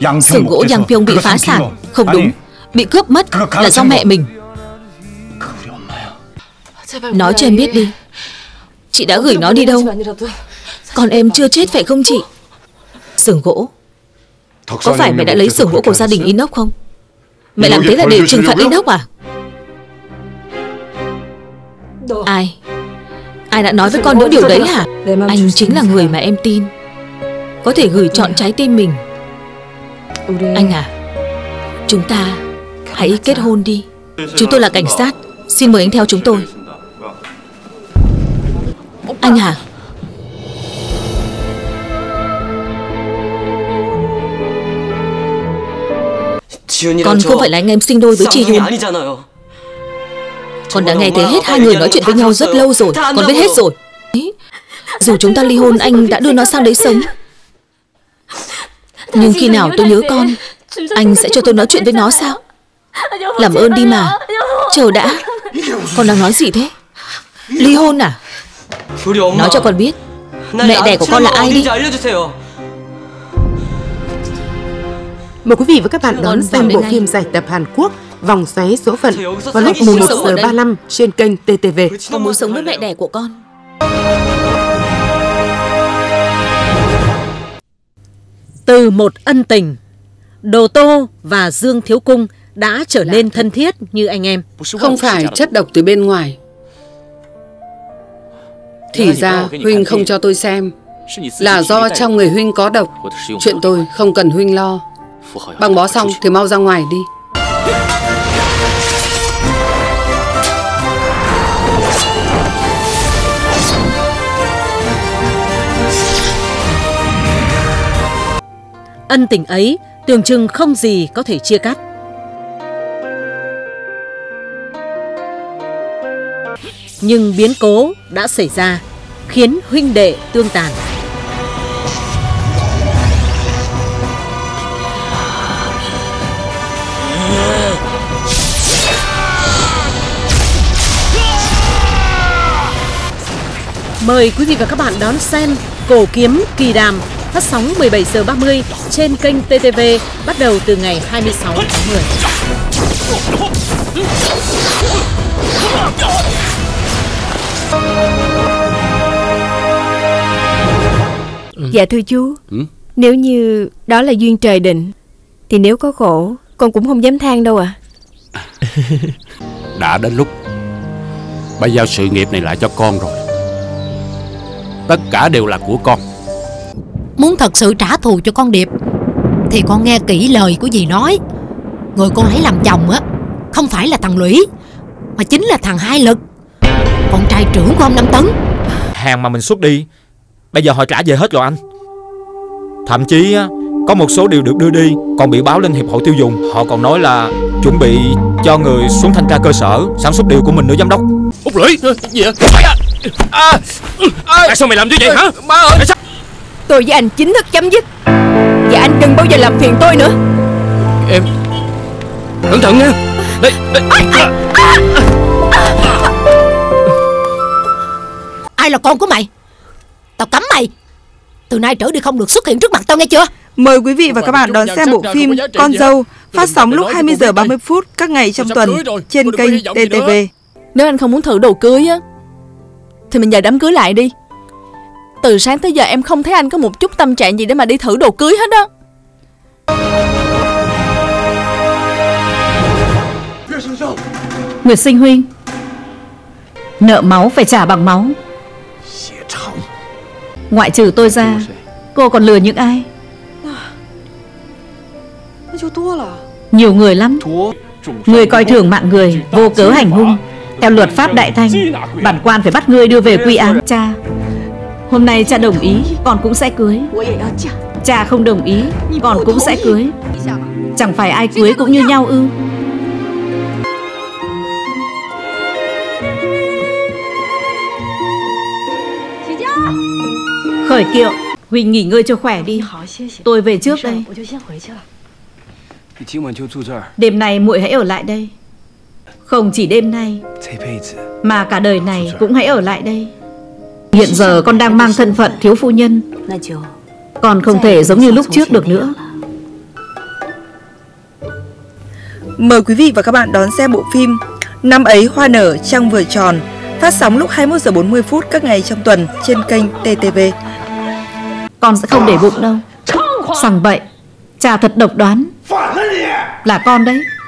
Xưởng gỗ Giang Phiông bị phá sản. Không đúng, bị cướp mất là do mẹ mình. Nói cho em biết đi, chị đã gửi nó đi đâu? Còn em chưa chết phải không chị? Xưởng gỗ, có phải mẹ đã lấy xưởng gỗ của gia đình Inox không? Mẹ làm thế là để trừng phạt Inox à? Ai đã nói với con nữa điều đấy hả? Anh chính là người mà em tin, có thể gửi trọn trái tim mình. Anh à, chúng ta hãy kết hôn đi. Chúng tôi là cảnh sát, xin mời anh theo chúng tôi. Anh à, con không phải là anh em sinh đôi với Ji Hyun. Con đã nghe thấy hết hai người nói chuyện với nhau rất lâu rồi. Con biết hết rồi. Dù chúng ta ly hôn, anh đã đưa nó sang đấy sống. Nhưng khi nào tôi nhớ con, anh sẽ cho tôi nói chuyện với nó sao? Làm ơn đi mà. Chờ đã. Con đang nói gì thế? Ly hôn à? Nói cho con biết mẹ đẻ của con là ai đi. Mời quý vị và các bạn đón xem bộ phim giải tập Hàn Quốc Vòng xoáy số phận vào lúc 11:35 trên kênh TTV. Con muốn sống với mẹ đẻ của con. Từ một ân tình, Đồ Tô và Dương Thiếu Cung đã trở nên thân thiết như anh em. Không phải chất độc từ bên ngoài. Thì ra Huynh không cho tôi xem là do trong người Huynh có độc. Chuyện tôi không cần Huynh lo. Băng bó xong thì mau ra ngoài đi. Ân tình ấy tưởng chừng không gì có thể chia cắt. Nhưng biến cố đã xảy ra, khiến huynh đệ tương tàn. Mời quý vị và các bạn đón xem Cổ Kiếm Kỳ Đàm, phát sóng 17h30 trên kênh TTV, bắt đầu từ ngày 26 tháng 10. Dạ thưa chú, nếu như đó là duyên trời định, thì nếu có khổ, con cũng không dám than đâu ạ. Đã đến lúc bà giao sự nghiệp này lại cho con rồi. Tất cả đều là của con. Muốn thật sự trả thù cho con Điệp thì con nghe kỹ lời của dì nói. Người con lấy làm chồng á không phải là thằng Lũy, mà chính là thằng Hai Lực, con trai trưởng của ông Năm Tấn. Hàng mà mình xuất đi bây giờ họ trả về hết rồi anh. Thậm chí có một số điều được đưa đi còn bị báo lên hiệp hội tiêu dùng. Họ còn nói là chuẩn bị cho người xuống thanh tra cơ sở sản xuất điều của mình nữa giám đốc. Út Lũy, gì vậy? Tại sao mày làm như vậy hả? Má ơi! Tôi với anh chính thức chấm dứt, và anh đừng bao giờ làm phiền tôi nữa. Em cẩn thận nha. Đây. Ai là con của mày? Tao cấm mày, từ nay trở đi không được xuất hiện trước mặt tao, nghe chưa? Mời quý vị và các bạn đón xem bộ phim Con Dâu, phát sóng lúc 20h30 các ngày trong tuần trên kênh TTV. Nếu anh không muốn thử đồ cưới á, thì mình dời đám cưới lại đi. Từ sáng tới giờ em không thấy anh có một chút tâm trạng gì để mà đi thử đồ cưới hết á. Nguyệt Sinh Huynh, nợ máu phải trả bằng máu. Ngoại trừ tôi ra, cô còn lừa những ai? Nhiều người lắm. Người coi thường mạng người, vô cớ hành hung. Theo luật pháp Đại Thanh, bản quan phải bắt ngươi đưa về quy án. Cha, hôm nay cha đồng ý, con cũng sẽ cưới. Cha không đồng ý, con cũng sẽ cưới. Chẳng phải ai cưới cũng như nhau ư? Khởi Kiệu, Huỳnh nghỉ ngơi cho khỏe đi. Tôi về trước đây. Đêm nay muội hãy ở lại đây. Không chỉ đêm nay, mà cả đời này cũng hãy ở lại đây. Hiện giờ con đang mang thân phận thiếu phu nhân, còn không thể giống như lúc trước được nữa. Mời quý vị và các bạn đón xem bộ phim Năm ấy hoa nở trăng vừa tròn, phát sóng lúc 21 giờ 40 phút các ngày trong tuần trên kênh TTV. Con sẽ không để bụng đâu. Sằng bậy, cha thật độc đoán. Là con đấy.